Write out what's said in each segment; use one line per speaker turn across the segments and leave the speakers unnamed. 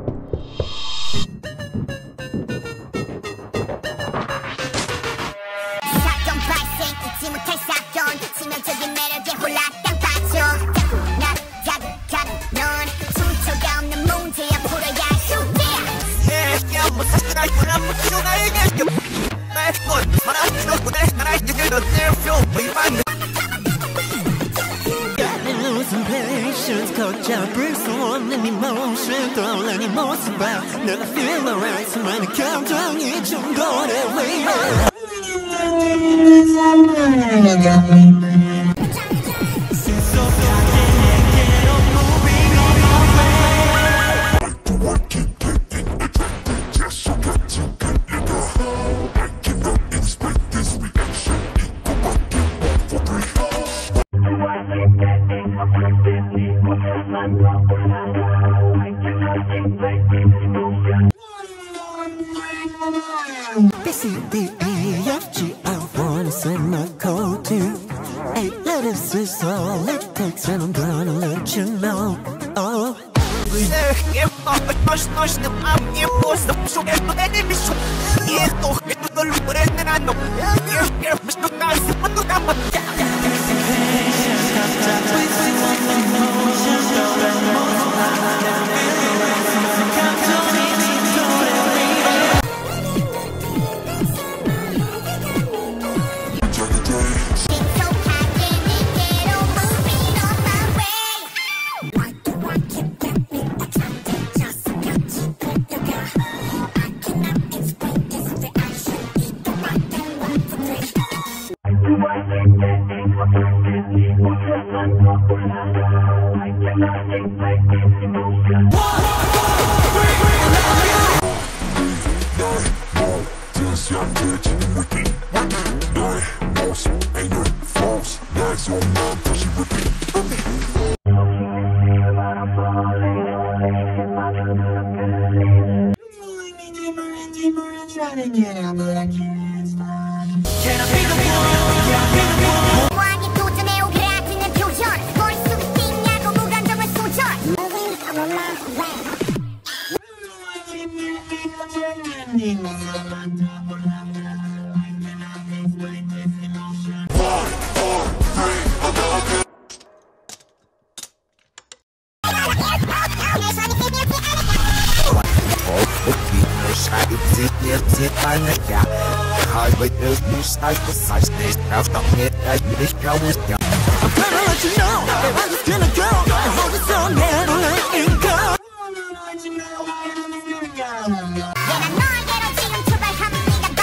사건 발생 잊지 못할 사건 치명적인 매력에 홀라 땅 빠져 자꾸 날 자극하는 넌 출처가 없는 문제야 풀어야 할 숙제
야 뭐 사실아 이거나 뭐 나에게 내건 사랑스럽고 내 사랑에게 너 내표 위반
Losing patience, cause I bring so many emotions 떠올라니 모습 봐 내가 feel alright 수많은 감정이 좀 거래 way This is the AFG I wanna send my code to 8 letters is all it takes and I'm gonna let you know oh
왕이 도전해 오그라드는 표현 머릿속에 띵냐고 무관점을 소절
I'm gonna let you know that I'm just gonna go and hold it so never let it go
내가 너에게로 지금 출발합니다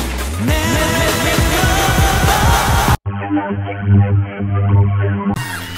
바로